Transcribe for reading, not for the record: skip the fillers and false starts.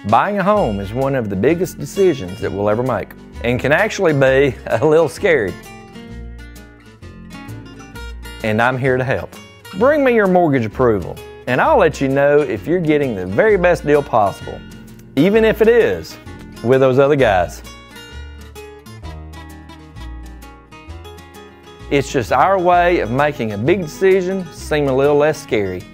Buying a home is one of the biggest decisions that we'll ever make and can actually be a little scary. And I'm here to help. Bring me your mortgage approval and I'll let you know if you're getting the very best deal possible, even if it is with those other guys. It's just our way of making a big decision seem a little less scary.